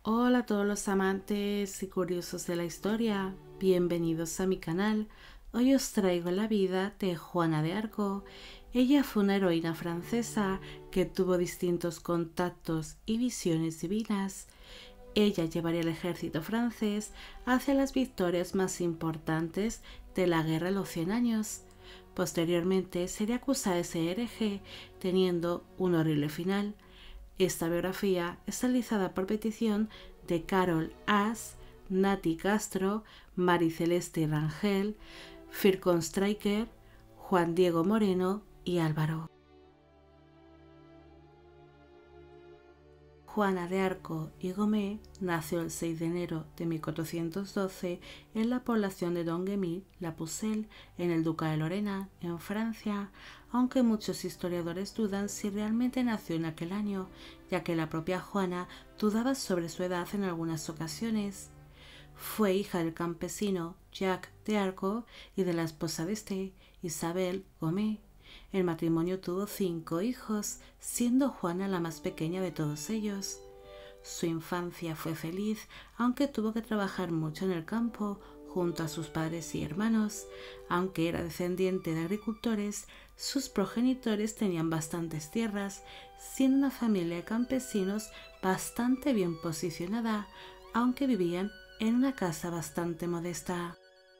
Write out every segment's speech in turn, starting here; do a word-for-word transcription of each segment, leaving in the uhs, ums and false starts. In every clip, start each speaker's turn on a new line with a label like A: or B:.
A: Hola a todos los amantes y curiosos de la historia, bienvenidos a mi canal. Hoy os traigo la vida de Juana de Arco. Ella fue una heroína francesa que tuvo distintos contactos y visiones divinas. Ella llevaría al ejército francés hacia las victorias más importantes de la Guerra de los Cien Años. Posteriormente sería acusada de ser hereje, teniendo un horrible final. Esta biografía está realizada por petición de Carol As, Nati Castro, Mariceleste Rangel, Fircon Striker, Juan Diego Moreno y Álvaro. Juana de Arco y Gomé nació el seis de enero de mil cuatrocientos doce en la población de Domguemy-la-Pucelle, en el Ducado de Lorena, en Francia, aunque muchos historiadores dudan si realmente nació en aquel año, ya que la propia Juana dudaba sobre su edad en algunas ocasiones. Fue hija del campesino Jacques de Arco y de la esposa de este, Isabel Gomé. El matrimonio tuvo cinco hijos, siendo Juana la más pequeña de todos ellos. Su infancia fue feliz, aunque tuvo que trabajar mucho en el campo junto a sus padres y hermanos. Aunque era descendiente de agricultores, sus progenitores tenían bastantes tierras, siendo una familia de campesinos bastante bien posicionada, aunque vivían en una casa bastante modesta.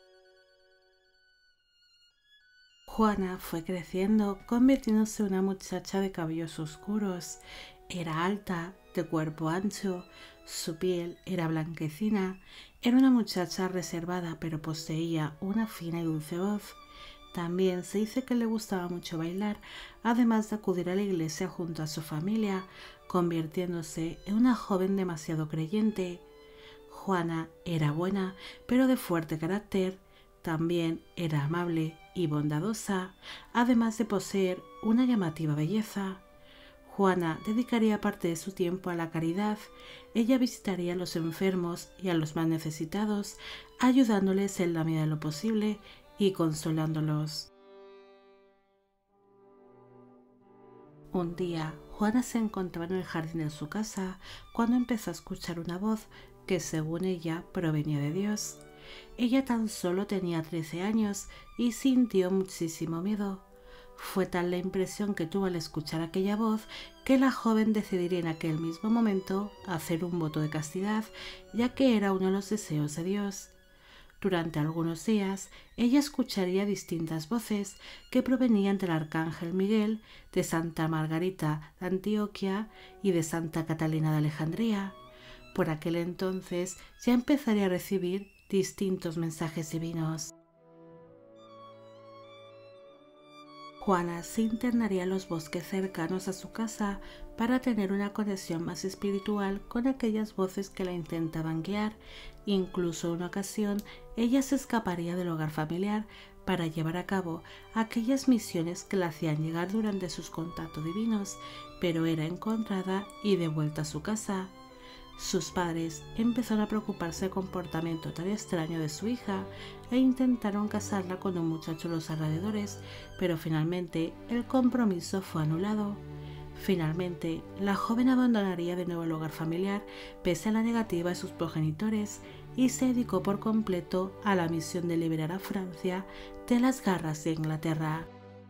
A: Juana fue creciendo, convirtiéndose en una muchacha de cabellos oscuros. Era alta, de cuerpo ancho, su piel era blanquecina. Era una muchacha reservada, pero poseía una fina y dulce voz. También se dice que le gustaba mucho bailar, además de acudir a la iglesia junto a su familia, convirtiéndose en una joven demasiado creyente. Juana era buena, pero de fuerte carácter. También era amable y bondadosa, además de poseer una llamativa belleza. Juana dedicaría parte de su tiempo a la caridad. Ella visitaría a los enfermos y a los más necesitados, ayudándoles en la medida de lo posible y consolándolos. Un día, Juana se encontraba en el jardín de su casa cuando empezó a escuchar una voz que, según ella, provenía de Dios. Ella tan solo tenía trece años y sintió muchísimo miedo. Fue tal la impresión que tuvo al escuchar aquella voz que la joven decidiría en aquel mismo momento hacer un voto de castidad, ya que era uno de los deseos de Dios. Durante algunos días, ella escucharía distintas voces que provenían del arcángel Miguel, de Santa Margarita de Antioquia y de Santa Catalina de Alejandría. Por aquel entonces ya empezaría a recibir distintos mensajes divinos. Juana se internaría en los bosques cercanos a su casa para tener una conexión más espiritual con aquellas voces que la intentaban guiar. Incluso en una ocasión ella se escaparía del hogar familiar para llevar a cabo aquellas misiones que la hacían llegar durante sus contactos divinos, pero era encontrada y devuelta a su casa. Sus padres empezaron a preocuparse del comportamiento tan extraño de su hija e intentaron casarla con un muchacho de los alrededores, pero finalmente el compromiso fue anulado. Finalmente, la joven abandonaría de nuevo el hogar familiar pese a la negativa de sus progenitores y se dedicó por completo a la misión de liberar a Francia de las garras de Inglaterra.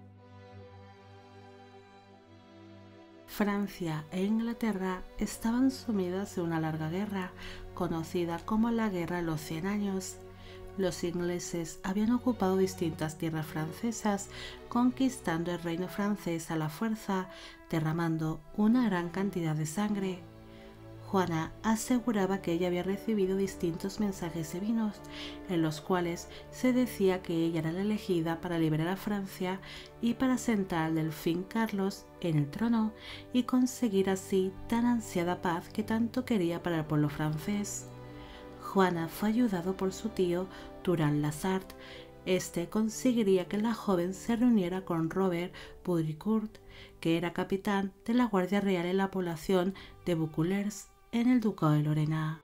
A: Francia e Inglaterra estaban sumidas en una larga guerra, conocida como la Guerra de los Cien Años. Los ingleses habían ocupado distintas tierras francesas, conquistando el reino francés a la fuerza, derramando una gran cantidad de sangre. Juana aseguraba que ella había recibido distintos mensajes divinos, en los cuales se decía que ella era la elegida para liberar a Francia y para sentar al delfín Carlos en el trono y conseguir así tan ansiada paz que tanto quería para el pueblo francés. Juana fue ayudado por su tío Durand Lasart. Este conseguiría que la joven se reuniera con Robert Baudricourt, que era capitán de la Guardia Real en la población de Vaucouleurs, en el Ducado de Lorena.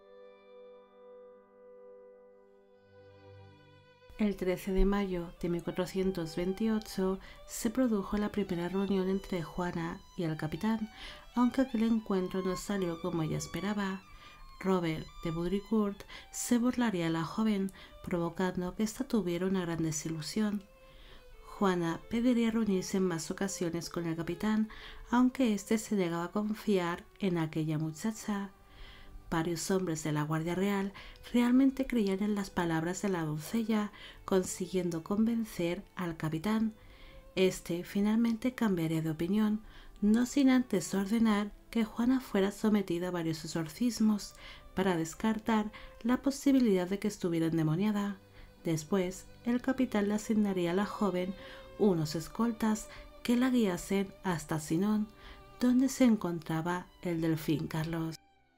A: El trece de mayo de mil cuatrocientos veintiocho se produjo la primera reunión entre Juana y el capitán, aunque aquel encuentro no salió como ella esperaba. Robert de Baudricourt se burlaría de la joven, provocando que ésta tuviera una gran desilusión. Juana pediría reunirse en más ocasiones con el capitán, aunque éste se negaba a confiar en aquella muchacha. Varios hombres de la Guardia Real realmente creían en las palabras de la doncella, consiguiendo convencer al capitán. Este finalmente cambiaría de opinión, no sin antes ordenar que Juana fuera sometida a varios exorcismos para descartar la posibilidad de que estuviera endemoniada. Después, el capitán le asignaría a la joven unos escoltas que la guiasen hasta Sinón, donde se encontraba el delfín Carlos.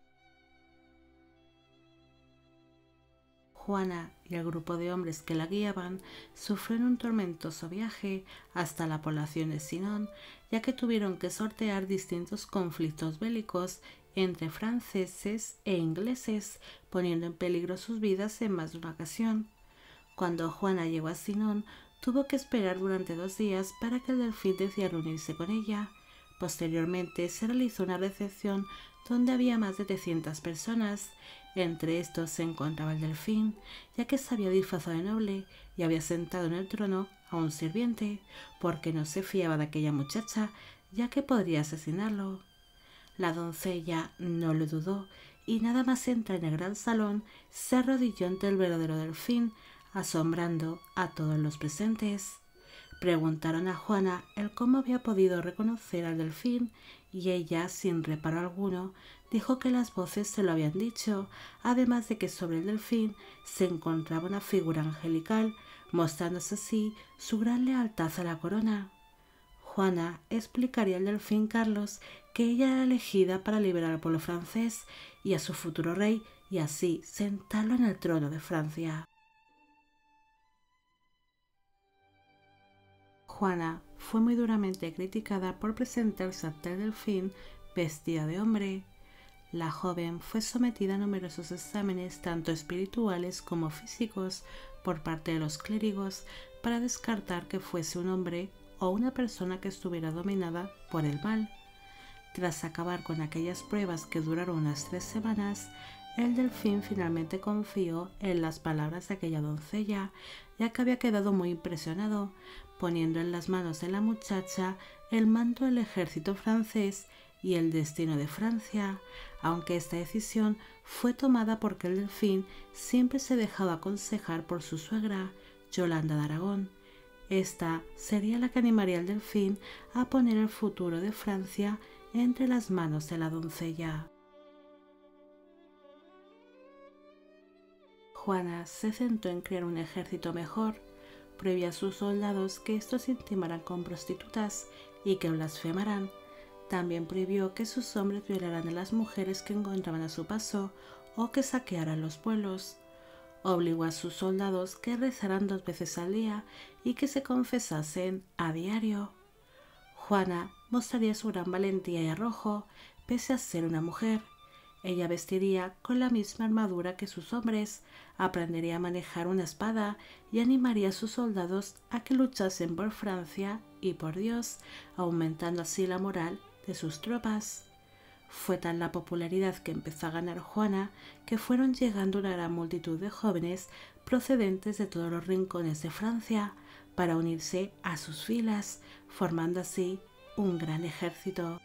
A: Juana y el grupo de hombres que la guiaban sufrieron un tormentoso viaje hasta la población de Sinón, ya que tuvieron que sortear distintos conflictos bélicos entre franceses e ingleses, poniendo en peligro sus vidas en más de una ocasión. Cuando Juana llegó a Sinón, tuvo que esperar durante dos días para que el delfín decidiera reunirse con ella. Posteriormente se realizó una recepción donde había más de trescientas personas. Entre estos se encontraba el delfín, ya que se había disfrazado de noble y había sentado en el trono a un sirviente, porque no se fiaba de aquella muchacha, ya que podría asesinarlo. La doncella no lo dudó y nada más entrar en el gran salón se arrodilló ante el verdadero delfín, asombrando a todos los presentes. Preguntaron a Juana el cómo había podido reconocer al delfín y ella, sin reparo alguno, dijo que las voces se lo habían dicho, además de que sobre el delfín se encontraba una figura angelical, mostrándose así su gran lealtad a la corona. Juana explicaría al delfín Carlos que ella era elegida para liberar al pueblo francés y a su futuro rey y así sentarlo en el trono de Francia. Juana fue muy duramente criticada por presentarse ante el delfín vestida de hombre. La joven fue sometida a numerosos exámenes tanto espirituales como físicos por parte de los clérigos para descartar que fuese un hombre o una persona que estuviera dominada por el mal. Tras acabar con aquellas pruebas que duraron unas tres semanas, el delfín finalmente confió en las palabras de aquella doncella, ya que había quedado muy impresionado, poniendo en las manos de la muchacha el mando del ejército francés y el destino de Francia, aunque esta decisión fue tomada porque el delfín siempre se dejaba aconsejar por su suegra, Yolanda de Aragón. Esta sería la que animaría al delfín a poner el futuro de Francia entre las manos de la doncella. Juana se centró en crear un ejército mejor, prohibió a sus soldados que estos se intimaran con prostitutas y que blasfemaran. También prohibió que sus hombres violaran a las mujeres que encontraban a su paso o que saquearan los pueblos. Obligó a sus soldados que rezaran dos veces al día y que se confesasen a diario. Juana mostraría su gran valentía y arrojo, pese a ser una mujer. Ella vestiría con la misma armadura que sus hombres, aprendería a manejar una espada y animaría a sus soldados a que luchasen por Francia y por Dios, aumentando así la moral de sus tropas. Fue tan la popularidad que empezó a ganar Juana que fueron llegando una gran multitud de jóvenes procedentes de todos los rincones de Francia para unirse a sus filas, formando así un gran ejército.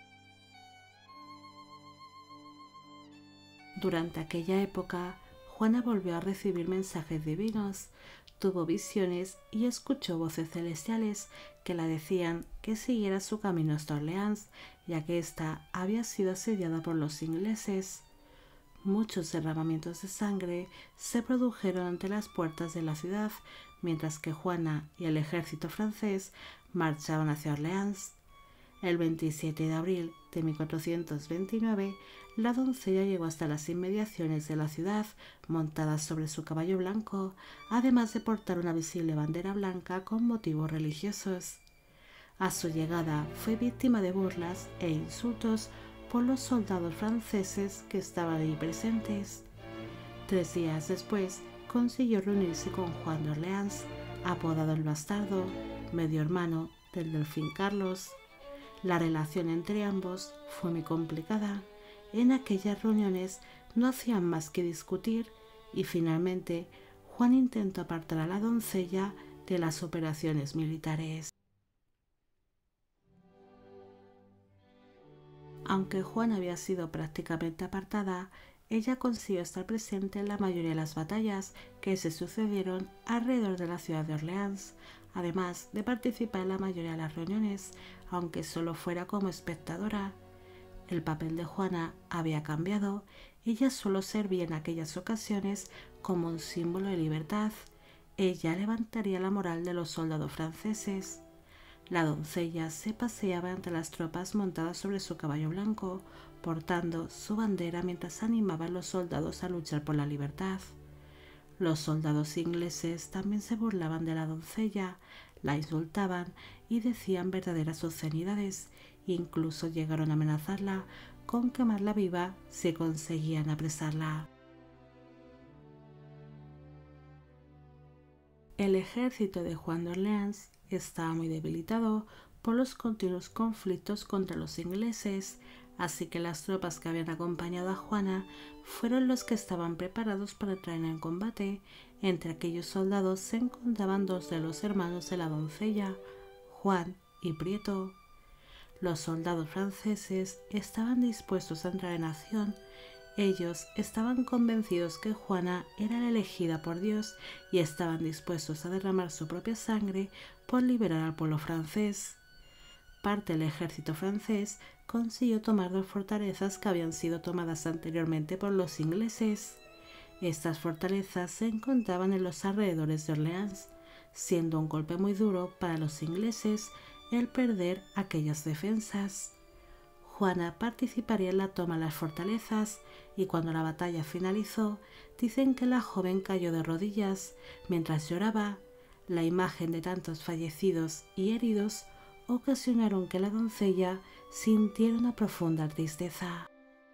A: Durante aquella época, Juana volvió a recibir mensajes divinos, tuvo visiones y escuchó voces celestiales que la decían que siguiera su camino hasta Orleans, ya que ésta había sido asediada por los ingleses. Muchos derramamientos de sangre se produjeron ante las puertas de la ciudad, mientras que Juana y el ejército francés marchaban hacia Orleans. El veintisiete de abril de mil cuatrocientos veintinueve, la doncella llegó hasta las inmediaciones de la ciudad montada sobre su caballo blanco, además de portar una visible bandera blanca con motivos religiosos. A su llegada fue víctima de burlas e insultos por los soldados franceses que estaban allí presentes. Tres días después consiguió reunirse con Juan de Orleans, apodado el Bastardo, medio hermano del delfín Carlos. La relación entre ambos fue muy complicada. En aquellas reuniones no hacían más que discutir y finalmente Juan intentó apartar a la doncella de las operaciones militares. Aunque Juan había sido prácticamente apartada, ella consiguió estar presente en la mayoría de las batallas que se sucedieron alrededor de la ciudad de Orleans, además de participar en la mayoría de las reuniones, aunque solo fuera como espectadora. El papel de Juana había cambiado, ella solo servía en aquellas ocasiones como un símbolo de libertad. Ella levantaría la moral de los soldados franceses. La doncella se paseaba entre las tropas montada sobre su caballo blanco, portando su bandera mientras animaba a los soldados a luchar por la libertad. Los soldados ingleses también se burlaban de la doncella, la insultaban y decían verdaderas obscenidades, incluso llegaron a amenazarla con quemarla viva si conseguían apresarla. El ejército de Juan de Orleans estaba muy debilitado por los continuos conflictos contra los ingleses, así que las tropas que habían acompañado a Juana fueron los que estaban preparados para entrar en combate. Entre aquellos soldados se encontraban dos de los hermanos de la doncella, Juan y Prieto. Los soldados franceses estaban dispuestos a entrar en acción. Ellos estaban convencidos que Juana era la elegida por Dios y estaban dispuestos a derramar su propia sangre por liberar al pueblo francés. Parte del ejército francés consiguió tomar dos fortalezas que habían sido tomadas anteriormente por los ingleses. Estas fortalezas se encontraban en los alrededores de Orleans, siendo un golpe muy duro para los ingleses el perder aquellas defensas. Juana participaría en la toma de las fortalezas y cuando la batalla finalizó, dicen que la joven cayó de rodillas mientras lloraba. La imagen de tantos fallecidos y heridos ocasionaron que la doncella sintiera una profunda tristeza.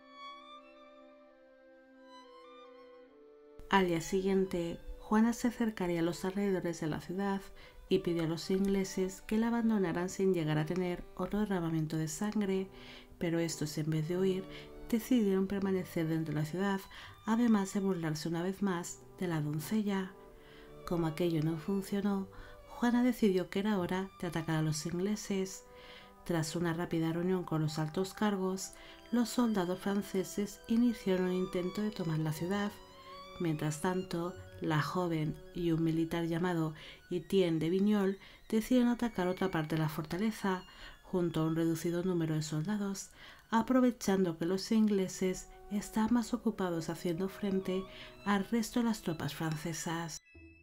A: Al día siguiente, Juana se acercaría a los alrededores de la ciudad y pidió a los ingleses que la abandonaran sin llegar a tener otro derramamiento de sangre, pero estos, en vez de huir, decidieron permanecer dentro de la ciudad, además de burlarse una vez más de la doncella. Como aquello no funcionó, Juana decidió que era hora de atacar a los ingleses. Tras una rápida reunión con los altos cargos, los soldados franceses iniciaron un intento de tomar la ciudad. Mientras tanto, la joven y un militar llamado Etienne de Vignol decidieron atacar otra parte de la fortaleza, junto a un reducido número de soldados, aprovechando que los ingleses estaban más ocupados haciendo frente al resto de las tropas francesas.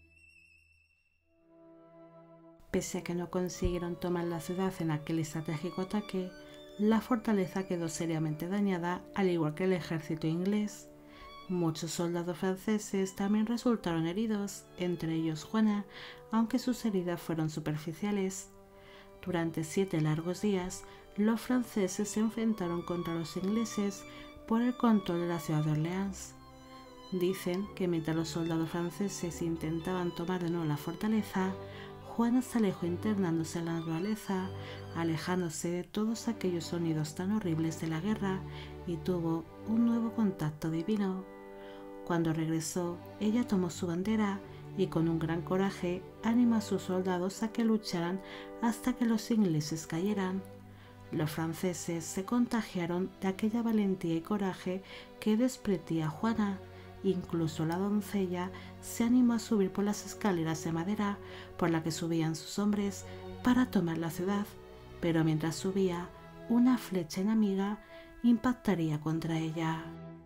A: Pese a que no consiguieron tomar la ciudad en aquel estratégico ataque, la fortaleza quedó seriamente dañada, al igual que el ejército inglés. Muchos soldados franceses también resultaron heridos, entre ellos Juana, aunque sus heridas fueron superficiales. Durante siete largos días, los franceses se enfrentaron contra los ingleses por el control de la ciudad de Orleans. Dicen que mientras los soldados franceses intentaban tomar de nuevo la fortaleza, Juana se alejó internándose en la naturaleza, alejándose de todos aquellos sonidos tan horribles de la guerra, y tuvo un nuevo contacto divino. Cuando regresó, ella tomó su bandera y con un gran coraje animó a sus soldados a que lucharan hasta que los ingleses cayeran. Los franceses se contagiaron de aquella valentía y coraje que desprendía Juana. Incluso la doncella se animó a subir por las escaleras de madera por la que subían sus hombres para tomar la ciudad, pero mientras subía, una flecha enemiga impactaría contra ella.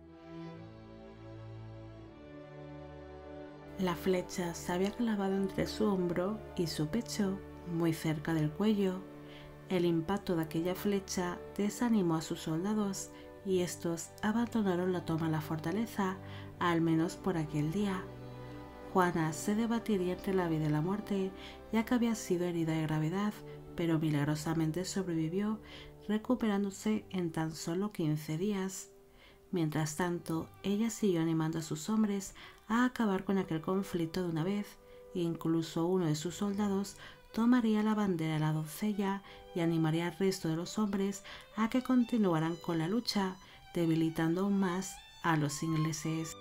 A: La flecha se había clavado entre su hombro y su pecho, muy cerca del cuello. El impacto de aquella flecha desanimó a sus soldados y estos abandonaron la toma de la fortaleza, al menos por aquel día. Juana se debatiría entre la vida y la muerte, ya que había sido herida de gravedad, pero milagrosamente sobrevivió, recuperándose en tan solo quince días. Mientras tanto, ella siguió animando a sus hombres a acabar con aquel conflicto de una vez. Incluso uno de sus soldados tomaría la bandera de la doncella y animaría al resto de los hombres a que continuaran con la lucha, debilitando aún más a los ingleses.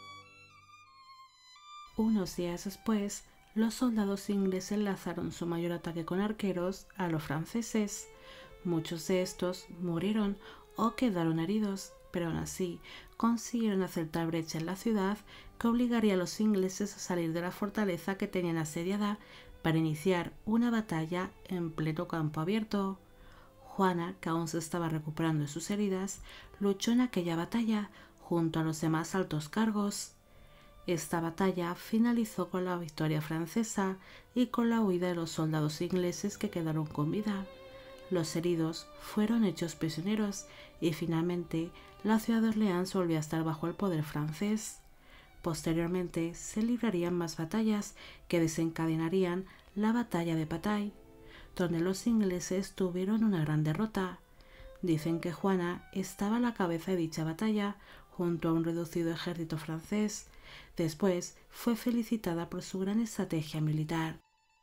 A: Unos días después, los soldados ingleses lanzaron su mayor ataque con arqueros a los franceses. Muchos de estos murieron o quedaron heridos, pero aún así consiguieron hacer tal brecha en la ciudad que obligaría a los ingleses a salir de la fortaleza que tenían asediada para iniciar una batalla en pleno campo abierto. Juana, que aún se estaba recuperando de sus heridas, luchó en aquella batalla junto a los demás altos cargos. Esta batalla finalizó con la victoria francesa y con la huida de los soldados ingleses que quedaron con vida. Los heridos fueron hechos prisioneros y finalmente la ciudad de Orleans volvió a estar bajo el poder francés. Posteriormente se librarían más batallas que desencadenarían la batalla de Patay, donde los ingleses tuvieron una gran derrota. Dicen que Juana estaba a la cabeza de dicha batalla junto a un reducido ejército francés. Después fue felicitada por su gran estrategia militar.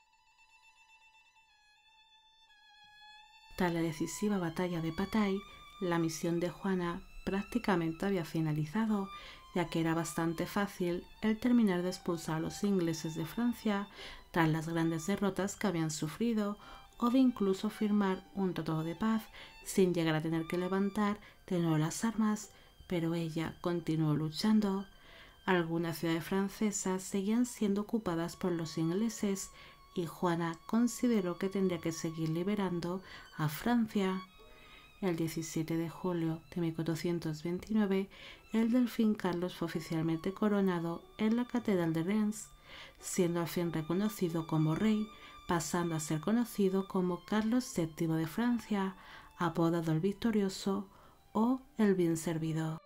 A: Tras la decisiva batalla de Patay, la misión de Juana prácticamente había finalizado, ya que era bastante fácil el terminar de expulsar a los ingleses de Francia tras las grandes derrotas que habían sufrido, o de incluso firmar un tratado de paz sin llegar a tener que levantar de nuevo las armas, pero ella continuó luchando. Algunas ciudades francesas seguían siendo ocupadas por los ingleses y Juana consideró que tendría que seguir liberando a Francia. El diecisiete de julio de mil cuatrocientos veintinueve, el delfín Carlos fue oficialmente coronado en la Catedral de Reims, siendo al fin reconocido como rey, pasando a ser conocido como Carlos séptimo de Francia, apodado el Victorioso o el Bien Servido.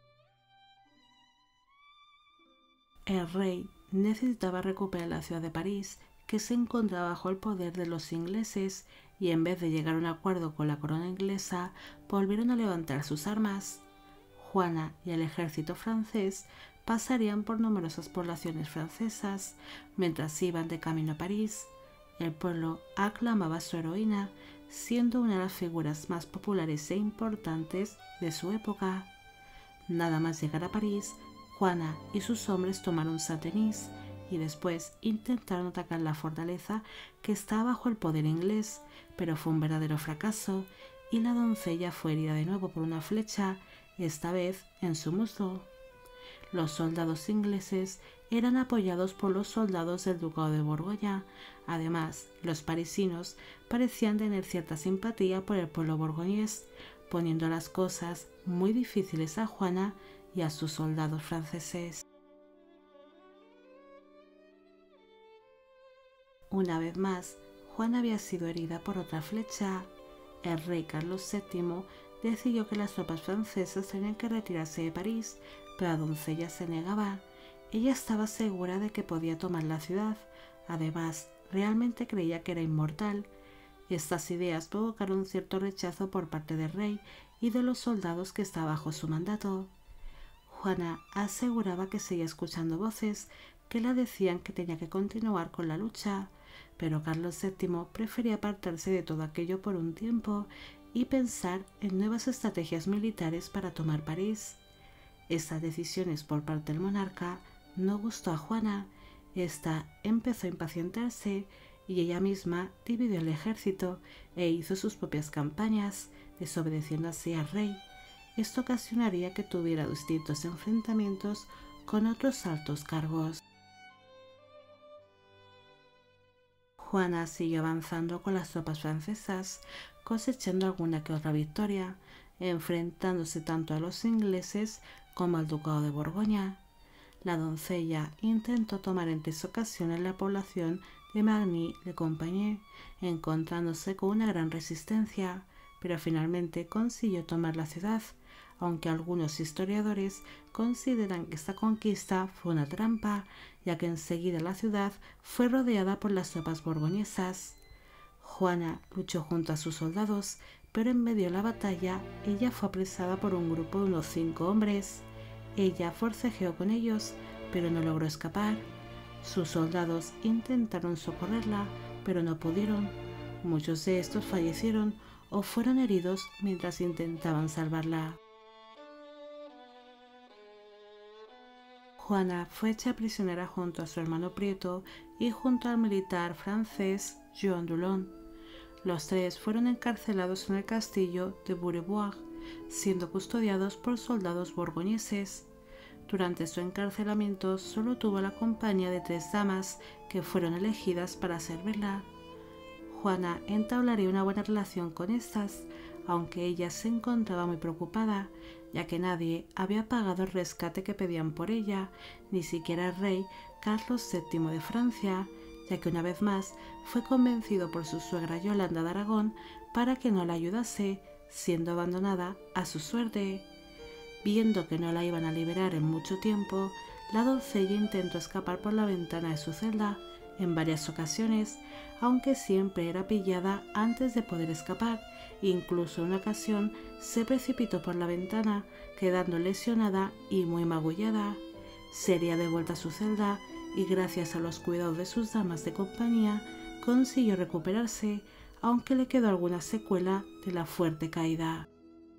A: El rey necesitaba recuperar la ciudad de París, que se encontraba bajo el poder de los ingleses, y en vez de llegar a un acuerdo con la corona inglesa, volvieron a levantar sus armas. Juana y el ejército francés pasarían por numerosas poblaciones francesas mientras iban de camino a París. El pueblo aclamaba a su heroína, siendo una de las figuras más populares e importantes de su época. Nada más llegar a París, Juana y sus hombres tomaron Saint-Denis y después intentaron atacar la fortaleza que estaba bajo el poder inglés, pero fue un verdadero fracaso y la doncella fue herida de nuevo por una flecha, esta vez en su muslo. Los soldados ingleses eran apoyados por los soldados del Ducado de Borgoña. Además, los parisinos parecían tener cierta simpatía por el pueblo borgoñés, poniendo las cosas muy difíciles a Juana y a sus soldados franceses. Una vez más, Juana había sido herida por otra flecha. El rey Carlos séptimo decidió que las tropas francesas tenían que retirarse de París, pero la doncella se negaba. Ella estaba segura de que podía tomar la ciudad. Además, realmente creía que era inmortal. Estas ideas provocaron cierto rechazo por parte del rey y de los soldados que estaban bajo su mandato. Juana aseguraba que seguía escuchando voces que la decían que tenía que continuar con la lucha, pero Carlos séptimo prefería apartarse de todo aquello por un tiempo y pensar en nuevas estrategias militares para tomar París. Estas decisiones por parte del monarca no gustó a Juana. Esta empezó a impacientarse y ella misma dividió el ejército e hizo sus propias campañas, desobedeciendo así al rey. Esto ocasionaría que tuviera distintos enfrentamientos con otros altos cargos. Juana siguió avanzando con las tropas francesas, cosechando alguna que otra victoria, enfrentándose tanto a los ingleses como al Ducado de Borgoña. La doncella intentó tomar en tres ocasiones la población de Marny-le-Compagnie, encontrándose con una gran resistencia, pero finalmente consiguió tomar la ciudad, aunque algunos historiadores consideran que esta conquista fue una trampa, ya que enseguida la ciudad fue rodeada por las tropas borgoñesas. Juana luchó junto a sus soldados, pero en medio de la batalla ella fue apresada por un grupo de unos cinco hombres. Ella forcejeó con ellos, pero no logró escapar. Sus soldados intentaron socorrerla, pero no pudieron. Muchos de estos fallecieron o fueron heridos mientras intentaban salvarla. Juana fue hecha prisionera junto a su hermano Prieto y junto al militar francés Jean Dulon. Los tres fueron encarcelados en el castillo de Bourbois, siendo custodiados por soldados borgoñeses. Durante su encarcelamiento solo tuvo la compañía de tres damas que fueron elegidas para servirla. Juana entablaría una buena relación con estas, aunque ella se encontraba muy preocupada, ya que nadie había pagado el rescate que pedían por ella, ni siquiera el rey Carlos séptimo de Francia, ya que una vez más fue convencido por su suegra Yolanda de Aragón para que no la ayudase, siendo abandonada a su suerte. Viendo que no la iban a liberar en mucho tiempo, la doncella intentó escapar por la ventana de su celda en varias ocasiones, aunque siempre era pillada antes de poder escapar. Incluso en una ocasión se precipitó por la ventana, quedando lesionada y muy magullada. Sería devuelta a su celda y gracias a los cuidados de sus damas de compañía consiguió recuperarse, aunque le quedó alguna secuela de la fuerte caída.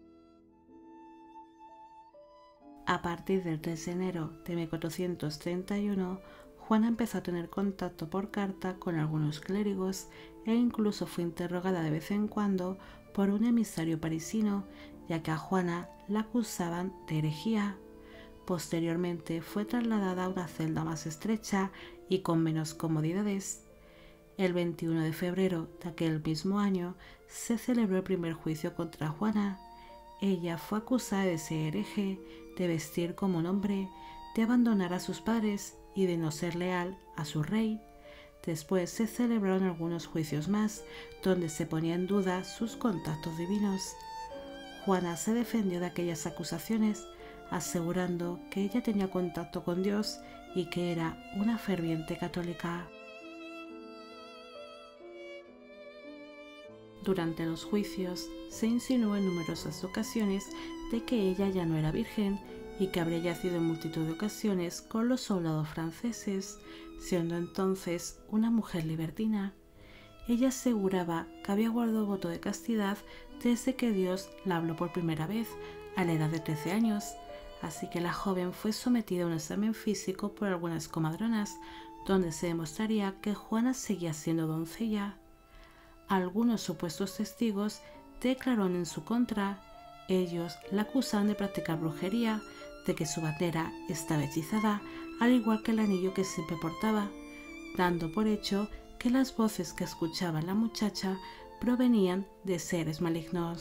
A: A partir del tres de enero de mil cuatrocientos treinta y uno, Juana empezó a tener contacto por carta con algunos clérigos e incluso fue interrogada de vez en cuando por un emisario parisino, ya que a Juana la acusaban de herejía. Posteriormente fue trasladada a una celda más estrecha y con menos comodidades. El veintiuno de febrero de aquel mismo año se celebró el primer juicio contra Juana. Ella fue acusada de ser hereje, de vestir como un hombre, de abandonar a sus padres y de no ser leal a su rey. Después se celebraron algunos juicios más, donde se ponía en duda sus contactos divinos. Juana se defendió de aquellas acusaciones, asegurando que ella tenía contacto con Dios y que era una ferviente católica. Durante los juicios se insinuó en numerosas ocasiones de que ella ya no era virgen y que habría yacido en multitud de ocasiones con los soldados franceses, siendo entonces una mujer libertina. Ella aseguraba que había guardado voto de castidad desde que Dios la habló por primera vez, a la edad de trece años, así que la joven fue sometida a un examen físico por algunas comadronas, donde se demostraría que Juana seguía siendo doncella. Algunos supuestos testigos declararon en su contra. Ellos la acusaban de practicar brujería, de que su bandera estaba hechizada, al igual que el anillo que siempre portaba, dando por hecho que las voces que escuchaba la muchacha provenían de seres malignos.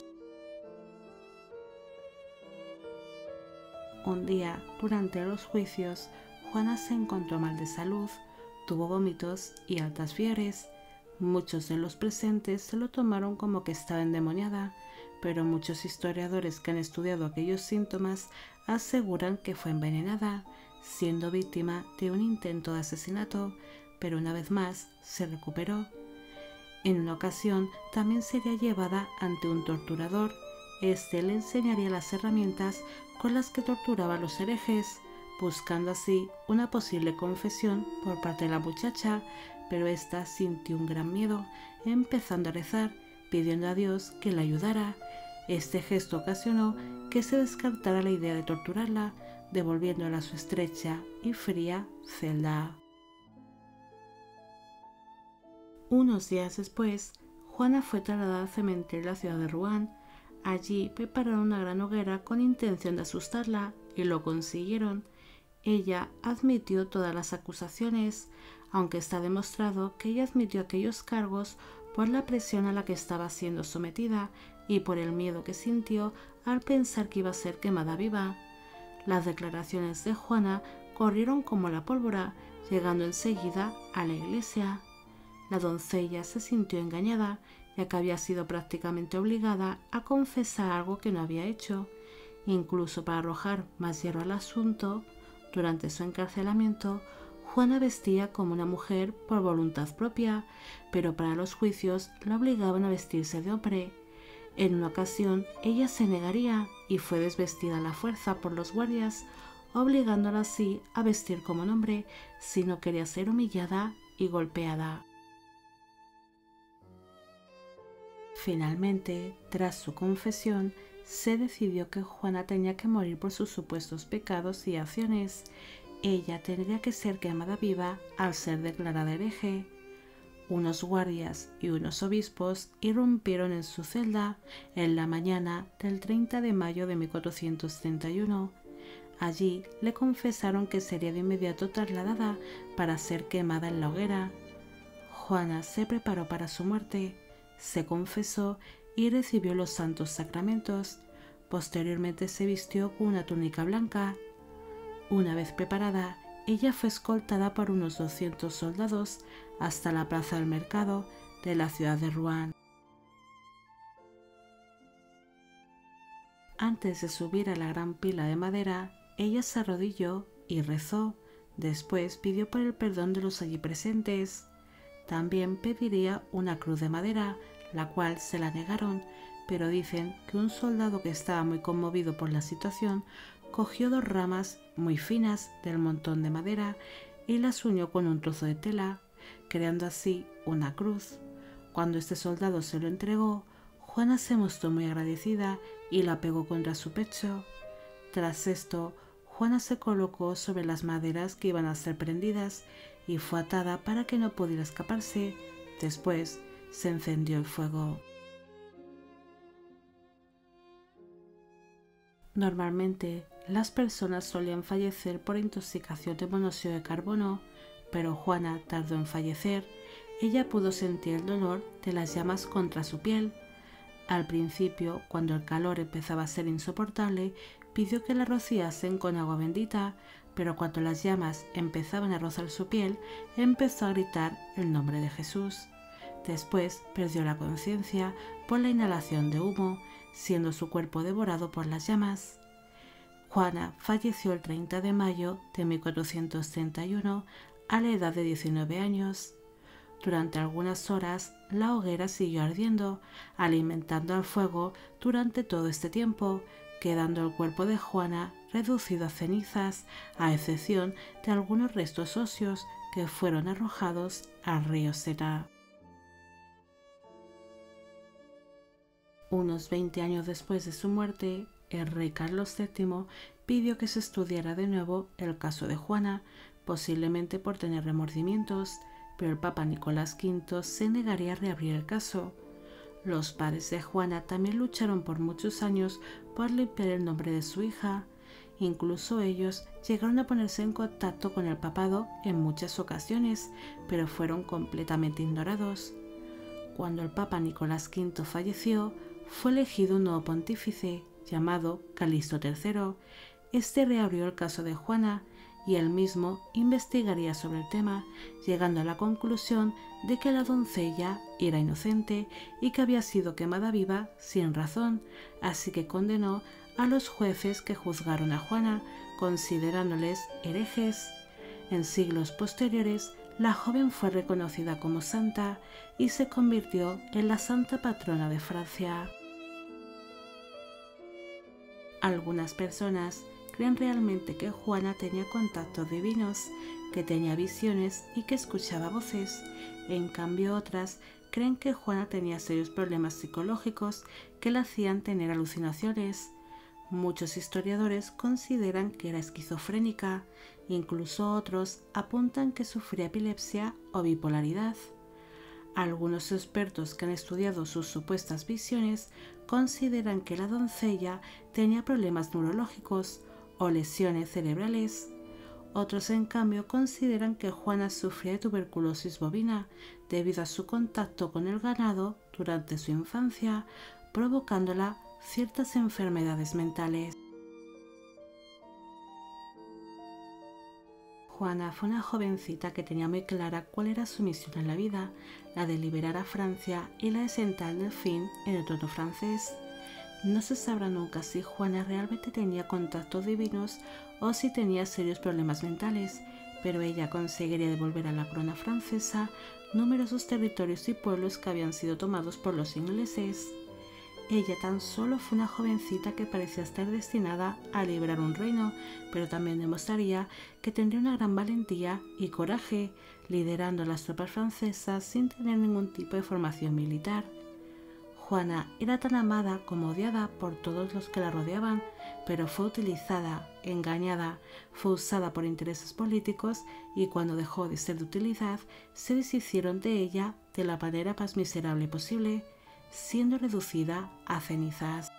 A: Un día, durante los juicios, Juana se encontró mal de salud, tuvo vómitos y altas fiebres. Muchos de los presentes se lo tomaron como que estaba endemoniada, pero muchos historiadores que han estudiado aquellos síntomas aseguran que fue envenenada, siendo víctima de un intento de asesinato, pero una vez más se recuperó. En una ocasión también sería llevada ante un torturador. Este le enseñaría las herramientas con las que torturaba a los herejes, buscando así una posible confesión por parte de la muchacha, pero ésta sintió un gran miedo, empezando a rezar, pidiendo a Dios que la ayudara. Este gesto ocasionó que se descartara la idea de torturarla, devolviéndola a su estrecha y fría celda. Unos días después, Juana fue trasladada al cementerio de la ciudad de Rouen. Allí prepararon una gran hoguera con intención de asustarla, y lo consiguieron. Ella admitió todas las acusaciones, aunque está demostrado que ella admitió aquellos cargos por la presión a la que estaba siendo sometida y por el miedo que sintió al pensar que iba a ser quemada viva. Las declaraciones de Juana corrieron como la pólvora, llegando enseguida a la iglesia. La doncella se sintió engañada, ya que había sido prácticamente obligada a confesar algo que no había hecho. Incluso para arrojar más hierro al asunto, durante su encarcelamiento, Juana vestía como una mujer por voluntad propia, pero para los juicios la obligaban a vestirse de hombre. En una ocasión ella se negaría y fue desvestida a la fuerza por los guardias, obligándola así a vestir como un hombre si no quería ser humillada y golpeada. Finalmente, tras su confesión, se decidió que Juana tenía que morir por sus supuestos pecados y acciones. ella tendría que ser quemada viva al ser declarada hereje. Unos guardias y unos obispos irrumpieron en su celda en la mañana del treinta de mayo de mil cuatrocientos treinta y uno. Allí le confesaron que sería de inmediato trasladada para ser quemada en la hoguera. Juana se preparó para su muerte, se confesó y recibió los santos sacramentos. Posteriormente se vistió con una túnica blanca. Una vez preparada, ella fue escoltada por unos doscientos soldados hasta la plaza del mercado de la ciudad de Rouen. Antes de subir a la gran pila de madera, ella se arrodilló y rezó. Después pidió por el perdón de los allí presentes. También pediría una cruz de madera, la cual se la negaron, pero dicen que un soldado que estaba muy conmovido por la situación cogió dos ramas muy finas del montón de madera y las unió con un trozo de tela, creando así una cruz. Cuando este soldado se lo entregó, Juana se mostró muy agradecida y la pegó contra su pecho. Tras esto, Juana se colocó sobre las maderas que iban a ser prendidas y fue atada para que no pudiera escaparse. Después se encendió el fuego. Normalmente, las personas solían fallecer por intoxicación de monóxido de carbono, pero Juana tardó en fallecer. Ella pudo sentir el dolor de las llamas contra su piel. Al principio, cuando el calor empezaba a ser insoportable, pidió que la rociasen con agua bendita, pero cuando las llamas empezaban a rozar su piel, empezó a gritar el nombre de Jesús. Después perdió la conciencia por la inhalación de humo, siendo su cuerpo devorado por las llamas. Juana falleció el treinta de mayo de mil cuatrocientos treinta y uno a la edad de diecinueve años. Durante algunas horas la hoguera siguió ardiendo, alimentando al fuego durante todo este tiempo, quedando el cuerpo de Juana reducido a cenizas, a excepción de algunos restos óseos que fueron arrojados al río Sena. Unos veinte años después de su muerte, el rey Carlos séptimo pidió que se estudiara de nuevo el caso de Juana, posiblemente por tener remordimientos, pero el Papa Nicolás quinto se negaría a reabrir el caso. Los padres de Juana también lucharon por muchos años por limpiar el nombre de su hija. Incluso ellos llegaron a ponerse en contacto con el papado en muchas ocasiones, pero fueron completamente ignorados. Cuando el Papa Nicolás quinto falleció, fue elegido un nuevo pontífice llamado Calixto tercero. Este reabrió el caso de Juana y él mismo investigaría sobre el tema, llegando a la conclusión de que la doncella era inocente y que había sido quemada viva sin razón, así que condenó a los jueces que juzgaron a Juana, considerándoles herejes. En siglos posteriores, la joven fue reconocida como santa y se convirtió en la santa patrona de Francia. Algunas personas creen realmente que Juana tenía contactos divinos, que tenía visiones y que escuchaba voces. En cambio, otras creen que Juana tenía serios problemas psicológicos que la hacían tener alucinaciones. Muchos historiadores consideran que era esquizofrénica, incluso otros apuntan que sufría epilepsia o bipolaridad. Algunos expertos que han estudiado sus supuestas visiones consideran que la doncella tenía problemas neurológicos o lesiones cerebrales. Otros, en cambio, consideran que Juana sufría de tuberculosis bovina debido a su contacto con el ganado durante su infancia, provocándola ciertas enfermedades mentales. Juana fue una jovencita que tenía muy clara cuál era su misión en la vida, la de liberar a Francia y la de sentar al delfín en el trono francés. No se sabrá nunca si Juana realmente tenía contactos divinos o si tenía serios problemas mentales, pero ella conseguiría devolver a la corona francesa numerosos territorios y pueblos que habían sido tomados por los ingleses. Ella tan solo fue una jovencita que parecía estar destinada a liberar un reino, pero también demostraría que tendría una gran valentía y coraje, liderando las tropas francesas sin tener ningún tipo de formación militar. Juana era tan amada como odiada por todos los que la rodeaban, pero fue utilizada, engañada, fue usada por intereses políticos y cuando dejó de ser de utilidad, se deshicieron de ella de la manera más miserable posible, siendo reducida a cenizas.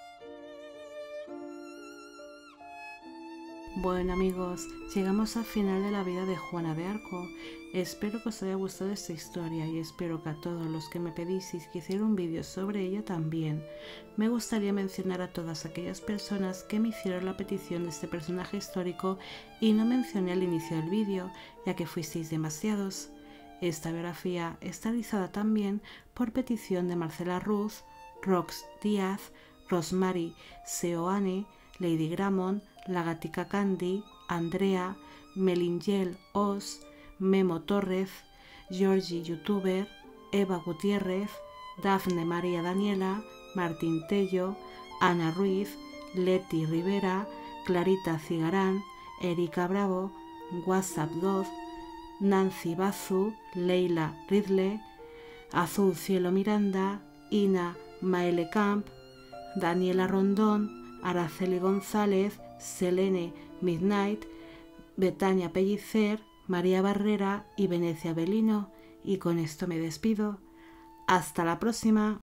A: Bueno amigos, llegamos al final de la vida de Juana de Arco. Espero que os haya gustado esta historia y espero que a todos los que me pedisteis que hiciera un vídeo sobre ella también. Me gustaría mencionar a todas aquellas personas que me hicieron la petición de este personaje histórico y no mencioné al inicio del vídeo, ya que fuisteis demasiados. Esta biografía está realizada también por petición de Marcela Ruz, Rox Díaz, Rosemary Seoane, Lady Gramont, La Gatica Candy, Andrea, Melingel Os, Memo Torres, Georgie Youtuber, Eva Gutiérrez, Dafne María Daniela, Martín Tello, Ana Ruiz, Leti Rivera, Clarita Cigarán, Erika Bravo, WhatsApp dos, Nancy Bazu, Leila Ridley, Azul Cielo Miranda, Ina Maele Camp, Daniela Rondón, Araceli González, Selene Midnight, Betania Pellicer, María Barrera y Venecia Belino. Y con esto me despido. Hasta la próxima.